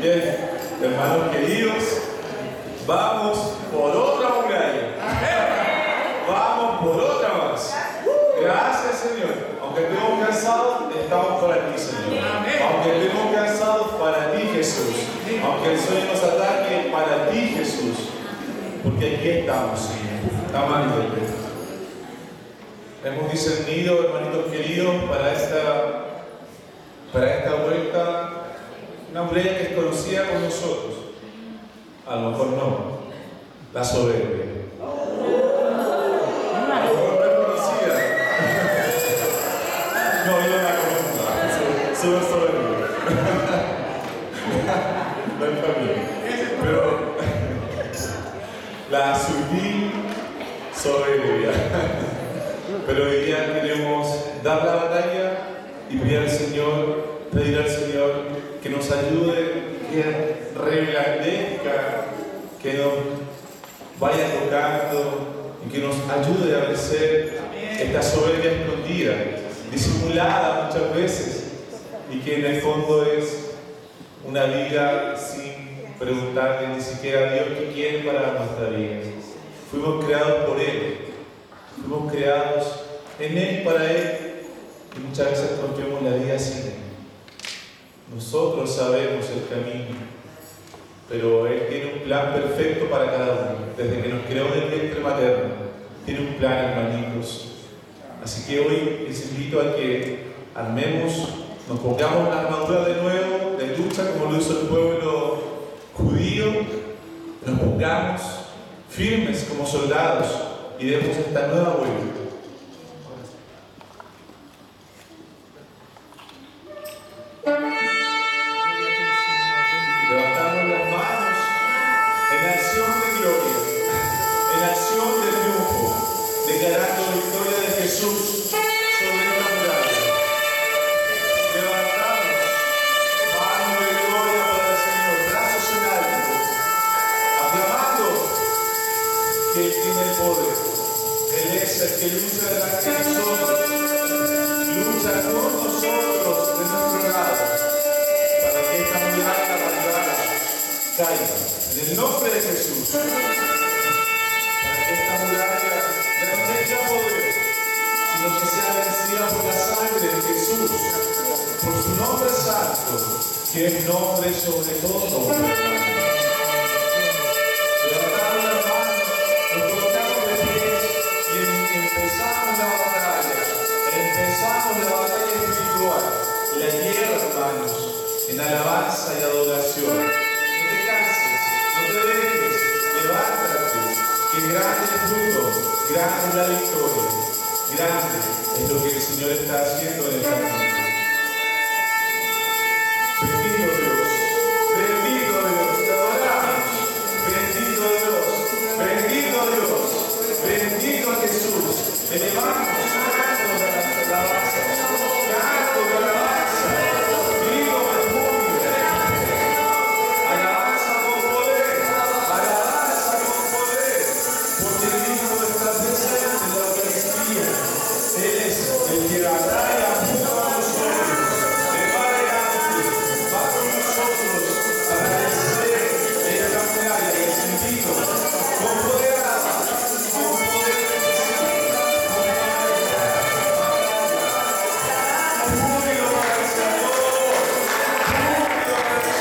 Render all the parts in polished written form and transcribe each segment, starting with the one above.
Bien, hermanos queridos, vamos por otra muralla. Vamos por otra más. Gracias, Señor. Aunque estemos cansados, estamos para ti, Señor. Aunque estemos cansados, para ti, Jesús. Aunque el sueño nos ataque, para ti, Jesús. Porque aquí estamos, Señor, amándote. Hemos discernido, hermanitos queridos, para esta vuelta, una muralla que es conocida por nosotros. A lo mejor no, la soberbia. A lo mejor no es conocida. No, yo la conozco. Súper soberbia. No es para mí. Pero la sutil soberbia. Pero hoy día queremos dar la batalla y pedir al Señor que nos ayude, que reblandezca, que nos vaya tocando y que nos ayude a vencer esta soberbia escondida, disimulada muchas veces, y que en el fondo es una vida sin preguntarle ni siquiera a Dios qué quiere para nuestra vida. Fuimos creados por Él. Fuimos creados en Él, para Él, y muchas veces construimos la vida sin Él. Nosotros sabemos el camino, pero Él tiene un plan perfecto para cada uno. Desde que nos creó en el vientre materno, tiene un plan, hermanitos. Así que hoy les invito a que nos pongamos la armadura de nuevo, de lucha, como lo hizo el pueblo judío, nos pongamos firmes como soldados y demos esta nueva vuelta. Levantamos las manos en acción de gloria, en acción de triunfo, declarando la victoria de Jesús sobre la muralla. Levantamos manos de gloria para el Señor, brazos en alto, aclamando que Él tiene el poder. Él es el que lucha delante de nosotros, lucha con nosotros de nuestro lado, para que esta muralla caiga. En el nombre de Jesús, para que esta muralla ya no tenga poder, sino que sea vencida por la sangre de Jesús, por su nombre santo, que es nombre sobre todo nombre. Levantamos las manos, nos colocamos de pie y empezamos la batalla. Empezamos la batalla espiritual, la tierra, hermanos, en alabanza y adoración. Que grande es el fruto, grande es la victoria, grande es lo que el Señor está haciendo en esta noche. Bendito Dios, te adoramos, bendito Dios, bendito a Jesús, elevamos cantos de alabanza, vivo perfume, alabanza con poder, porque el Hijo está presente en la Eucaristía. Él es el que batalla junto a nosotros, de va adelante, va con nosotros para vencer esta muralla. Les invito con poder, júbilo para el Señor, júbilo para el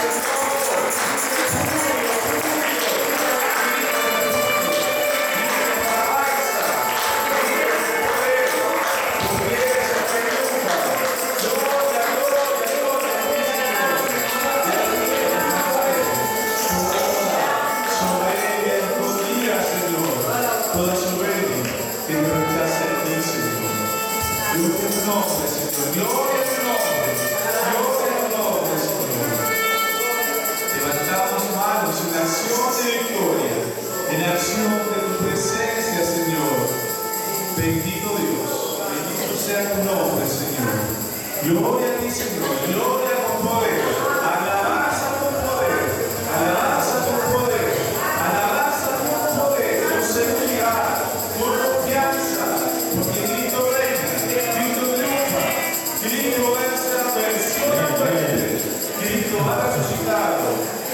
toda soberbia que te rechace en ti, Señor. Gloria a tu nombre, Señor. Gloria a tu nombre, Señor. Levantamos manos en acción de victoria, en acción de tu presencia, Señor. Bendito Dios, bendito sea tu nombre, Señor. Gloria a ti, Señor. Gloria con poder. Alabanza con poder. Alabanza con poder. Alabanza con poder. Con seguridad. Con confianza. Porque Cristo reina. Cristo triunfa. Cristo vence la adversidad. Cristo ha resucitado.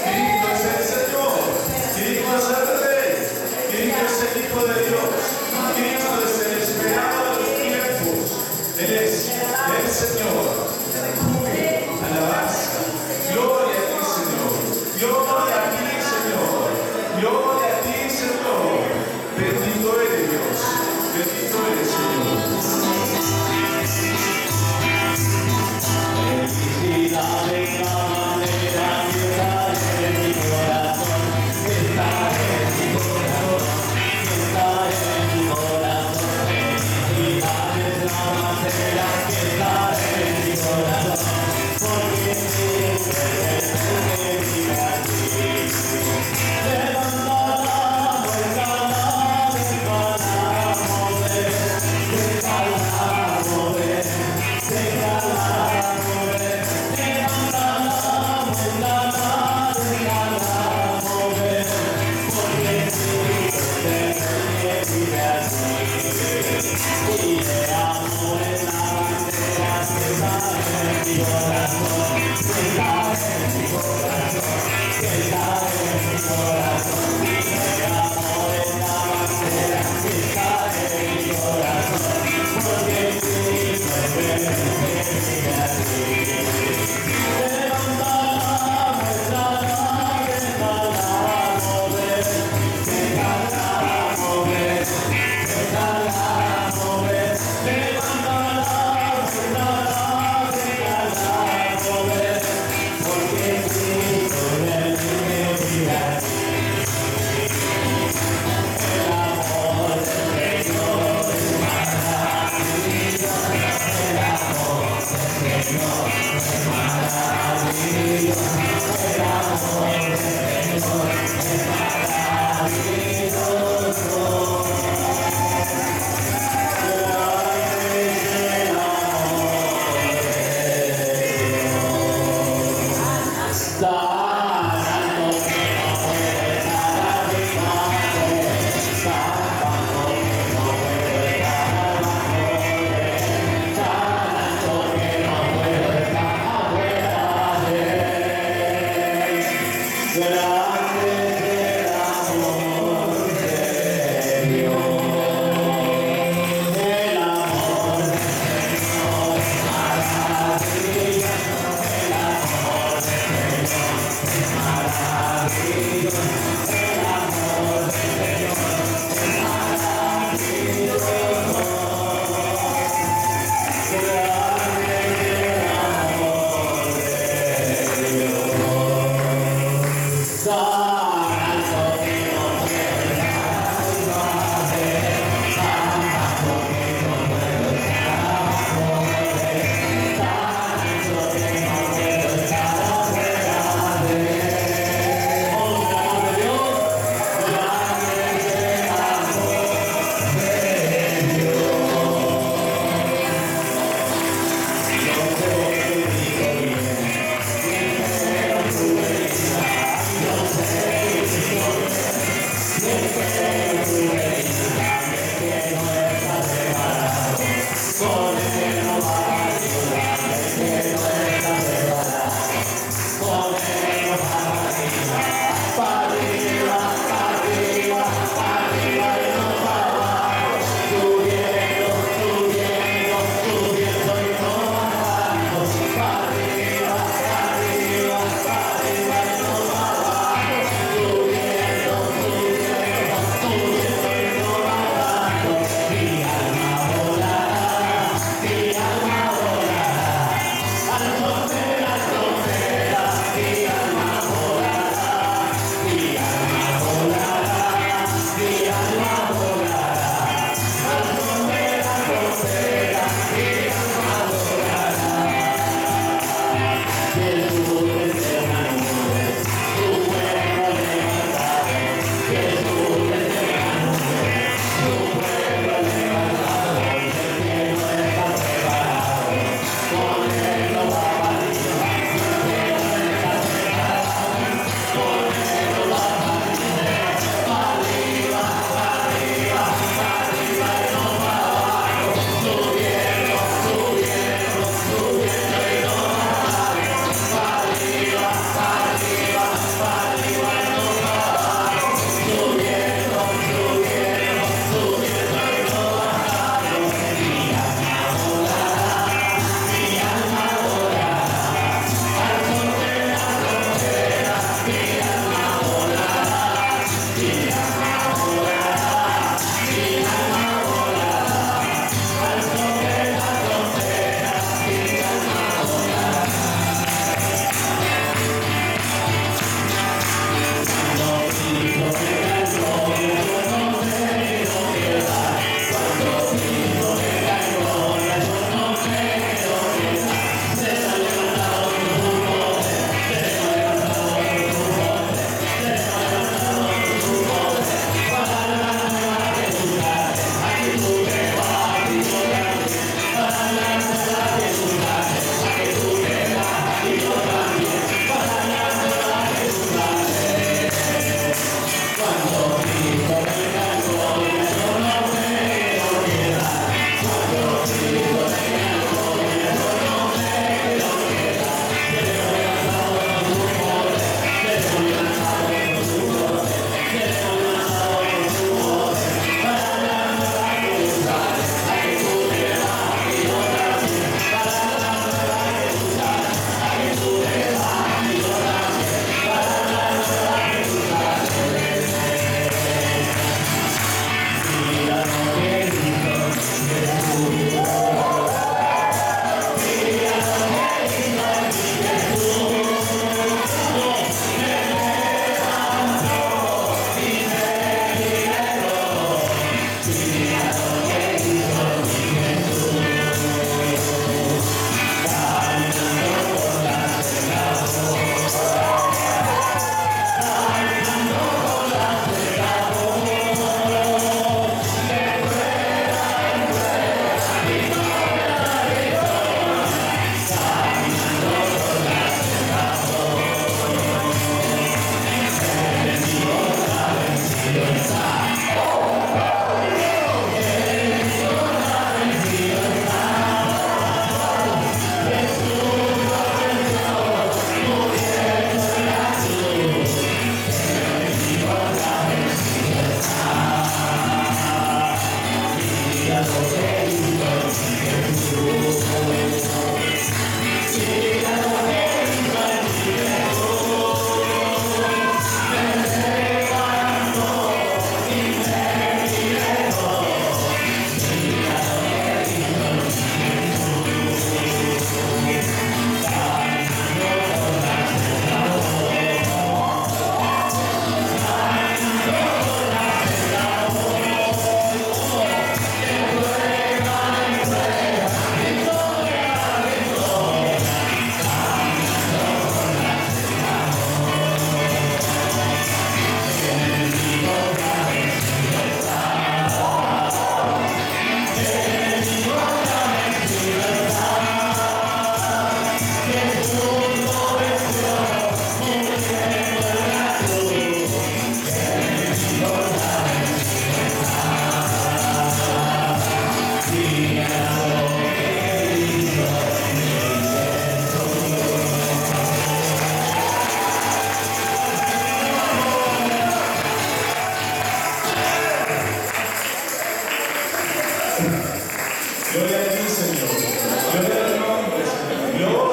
Gloria a ti, Señor. Gloria a tu nombre, Señor.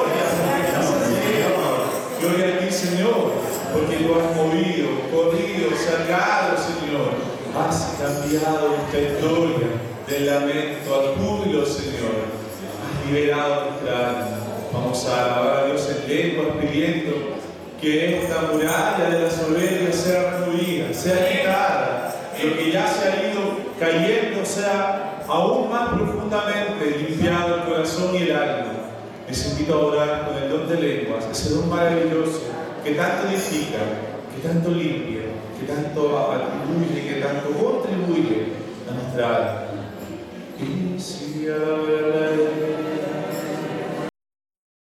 Gloria a ti, Señor. Porque tú has movido, corrido, sacado, Señor. Has cambiado esta historia del lamento al júbilo, Señor. Has liberado nuestra alma. Vamos a alabar a Dios en lenguas pidiendo que esta muralla de la soberbia sea removida, sea quitada. Lo que ya se ha ido cayendo sea aún más profundamente limpiado el corazón y el alma. Les invito a orar con el don de lenguas, ese don maravilloso que tanto edifica, que tanto limpia, que tanto atribuye, que tanto contribuye a nuestra alma.